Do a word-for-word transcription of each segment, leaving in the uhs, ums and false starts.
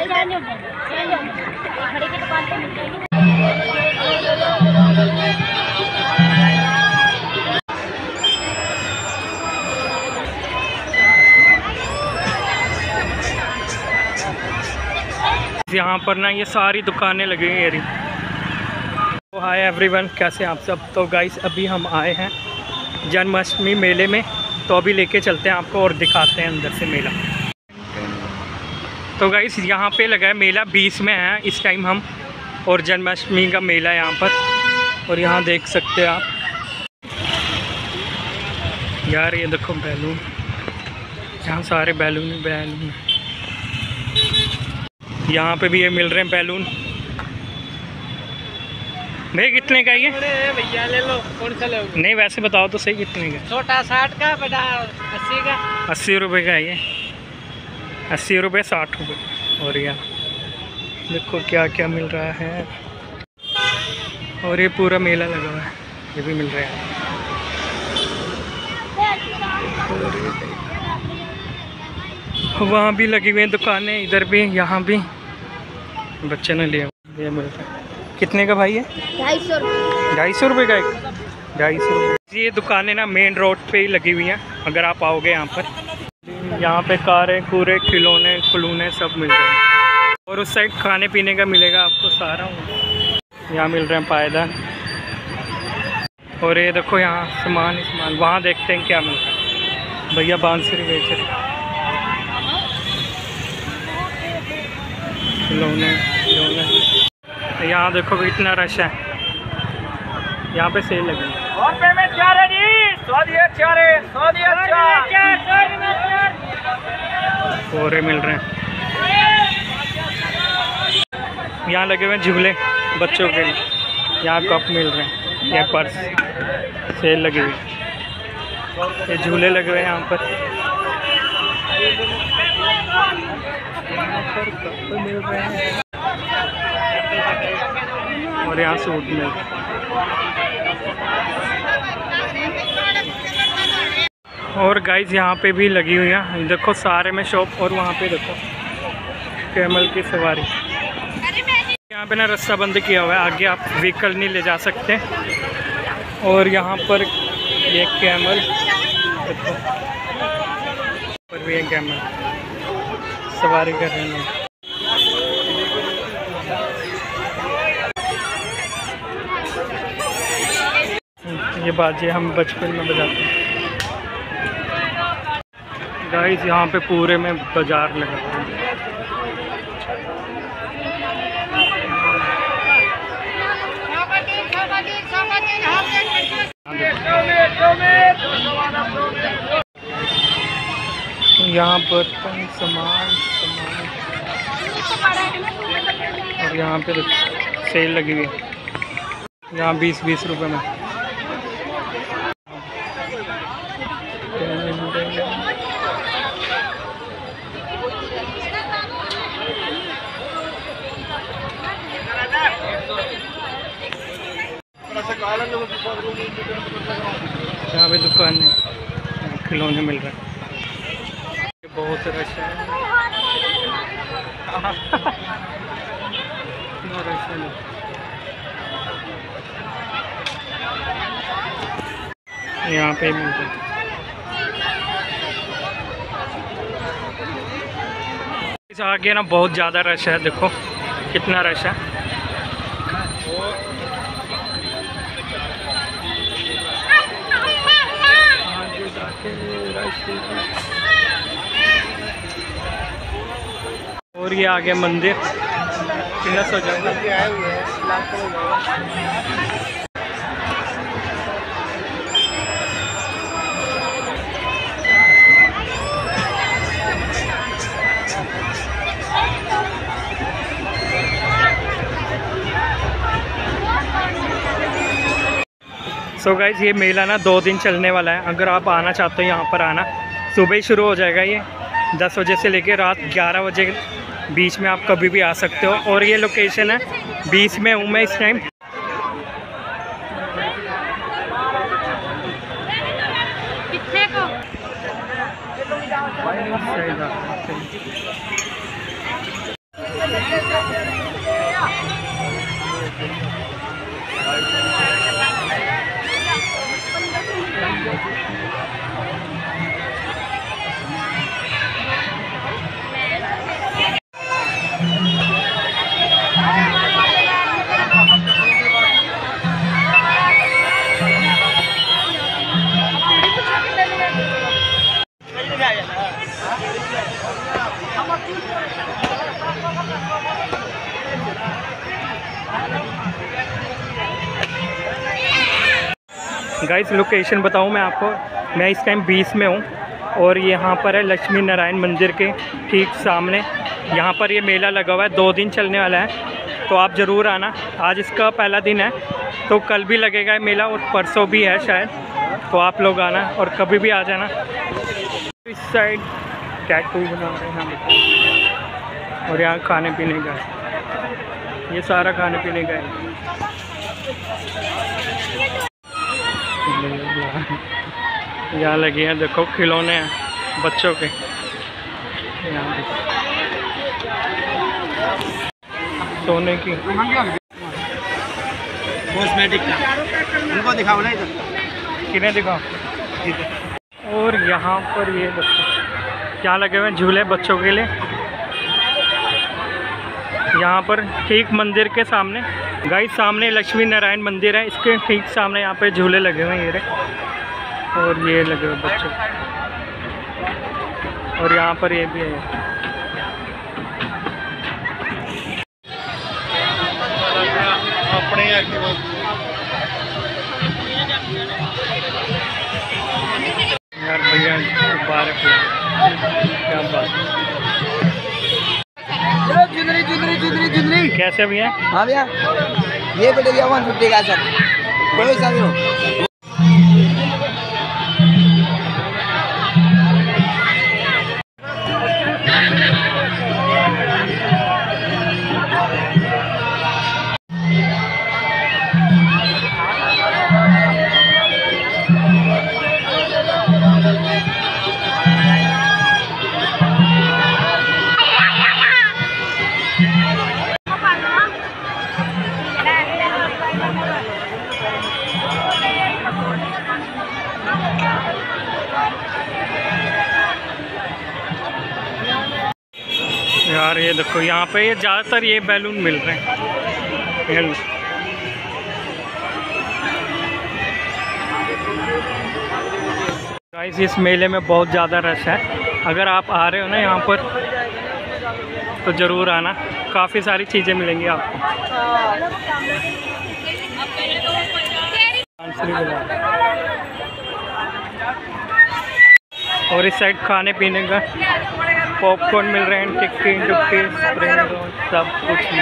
यहाँ पर ना ये सारी दुकानें लगी हुई हैं। तो हाय एवरीवन, कैसे आप सब। तो गाइस अभी हम आए हैं जन्माष्टमी मेले में, तो अभी लेके चलते हैं आपको और दिखाते हैं अंदर से मेला। तो गाइस यहाँ पे लगा है मेला, बीस में है इस टाइम हम, और जन्माष्टमी का मेला है यहाँ पर। और यहाँ देख सकते हैं आप यार, ये देखो बैलून, यहाँ सारे बैलून बैलून यहाँ पे भी ये मिल रहे हैं बैलून। भैया कितने का ये? भैया ले लो, कौन सा लोगे? नहीं वैसे बताओ तो सही, कितने का? छोटा साठ का, बड़ा अस्सी का। अस्सी रुपये का है ये, अस्सी रुपये साठ रुपये। और यार देखो क्या क्या मिल रहा है। और ये पूरा मेला लगा हुआ है, ये भी मिल रहा है। वहाँ भी लगी हुई हैं दुकानें, इधर भी, यहाँ भी। बच्चे ने लिया, ये मिल रहा है। कितने का भाई है? ढाई सौ रुपये। ढाई सौ रुपये का एक, ढाई सौ रुपये। ये दुकानें ना मेन रोड पे ही लगी हुई हैं, अगर आप आओगे यहाँ पर। यहाँ पे कारें, कूरे, खिलौने खिलौने सब मिल रहे हैं। और उस साइड खाने पीने का मिलेगा आपको सारा। यहाँ मिल रहे हैं पायदान। और ये देखो यहाँ सामान ही सामान। वहाँ देखते हैं क्या मिल रहा है। भैया बांसुरी बेच रहे, खिलौने खिलौने। यहाँ देखो भी इतना रश है, यहाँ पे सेल लगी है। कोरे मिल रहे हैं, यहाँ लगे हुए झूले बच्चों के लिए। यहाँ कप मिल रहे हैं, ये पर्स, सेल लगी हुई, ये झूले लगे हुए हैं यहाँ पर। यहाँ पर कप मिल रहे हैं और यहाँ सूट मिल रहे हैं। और गाइस यहाँ पे भी लगी हुई है, देखो सारे में शॉप। और वहाँ पे देखो कैमल की सवारी। यहाँ पे ना रास्ता बंद किया हुआ है, आगे आप व्हीकल नहीं ले जा सकते। और यहाँ पर ये कैमल देखो, पर भी ये कैमल सवारी कर रहे हैं। ये बाजे हम बचपन में बजाते हैं। गाइस यहाँ पे पूरे में बाजार लगा हुआ है। यहाँ पर सामान सामान और यहाँ पे सेल लगी हुई है, यहाँ बीस बीस रुपए में। यहाँ पे दुकान है, खिलौने मिल रहे हैं। बहुत रश है, रश है। यहाँ पे मिल रहा है। इस आगे ना बहुत ज़्यादा रश है, देखो कितना रश है। और ये आगे मंदिर कितना सजा हुआ है। सो so गाइज ये मेला ना दो दिन चलने वाला है। अगर आप आना चाहते हो यहाँ पर आना, सुबह ही शुरू हो जाएगा ये दस बजे से लेकर रात ग्यारह बजे बीच में आप कभी भी आ सकते हो। और ये लोकेशन है, बीच में हूँ मैं इस टाइम। गाइस लोकेशन बताऊं मैं आपको, मैं इस टाइम बीस में हूं और यहाँ पर है लक्ष्मी नारायण मंदिर के ठीक सामने। यहाँ पर ये मेला लगा हुआ है, दो दिन चलने वाला है, तो आप ज़रूर आना। आज इसका पहला दिन है, तो कल भी लगेगा मेला और परसों भी है शायद, तो आप लोग आना और कभी भी आ जाना। इस साइड टैटू बना रहे हैं यहाँ, और यहाँ खाने पीने का है, ये सारा खाने पीने का है। यहाँ लगे हैं देखो खिलौने हैं बच्चों के, यहाँ सोने की कॉस्मेटिक का उनको दिखाओ ना इधर, किन्हें दिखाओ। और यहाँ पर ये देखो क्या लगे हुए हैं झूले बच्चों के लिए, यहाँ पर ठीक मंदिर के सामने। गाइस सामने लक्ष्मी नारायण मंदिर है, इसके ठीक सामने यहाँ पे झूले लगे हुए हैं ये रहे, और ये लगे हुए बच्चों, और यहाँ पर ये भी है। अपने यार भैया बारह क्या बात। जुदरी जुदरी जुदरी जुदरी कैसे भैया? हाँ भैया ये बेटे भैया वन फिफ्टी का सर, कोई सा भी हो। यार ये देखो यहाँ पे ये ज़्यादातर ये बैलून मिल रहे हैं। गाइस इस मेले में बहुत ज़्यादा रश है, अगर आप आ रहे हो ना यहाँ पर तो ज़रूर आना, काफ़ी सारी चीज़ें मिलेंगी आपको। और इस साइड खाने पीने का पॉपकॉर्न मिल रहे हैं, टिक्की टुक्की स्प्रिंग रोल सब कुछ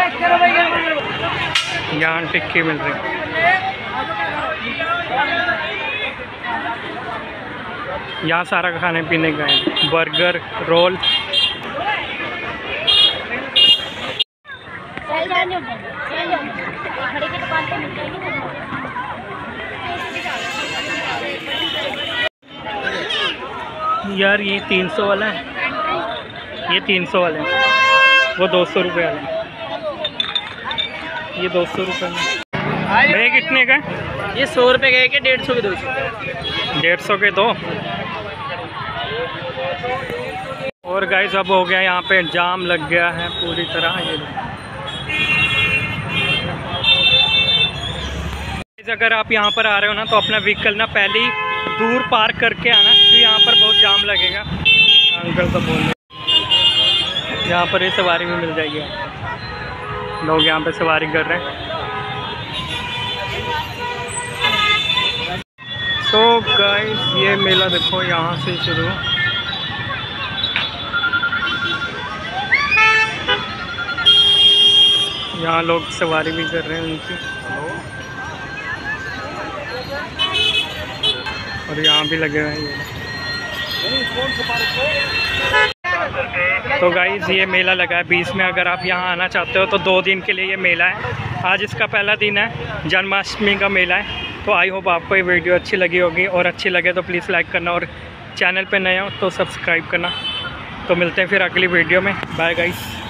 यहाँ टिक्की मिल रही है। यहाँ सारा खाने पीने का है, बर्गर रोल। यार ये तीन सौ वाला है, ये तीन सौ वाले हैं, वो दो सौ रुपये वाले हैं, ये दो सौ रुपये में। भैया कितने का? ये सौ रुपये के, डेढ़ सौ के दो सौ डेढ़ सौ के दो। और गाइस अब हो गया यहाँ पे जाम लग गया है पूरी तरह। ये अगर आप यहाँ पर आ रहे हो ना तो अपना व्हीकल ना पहले ही दूर पार्क करके आना, तो यहाँ पर बहुत जाम लगेगा। अंकल तो बोल रहे यहाँ पर ये सवारी भी मिल जाएगी, लोग यहाँ पे सवारी कर रहे हैं। तो गाइस ये मेला देखो यहाँ से शुरू, यहाँ लोग सवारी भी कर रहे हैं उनकी, और यहाँ भी लगे हुए हैं। तो गाइस ये मेला लगा है बीस में, अगर आप यहाँ आना चाहते हो तो दो दिन के लिए ये मेला है। आज इसका पहला दिन है, जन्माष्टमी का मेला है। तो आई होप आपको ये वीडियो अच्छी लगी होगी, और अच्छी लगे तो प्लीज़ लाइक करना, और चैनल पे नए हो तो सब्सक्राइब करना। तो मिलते हैं फिर अगली वीडियो में, बाय गाइस।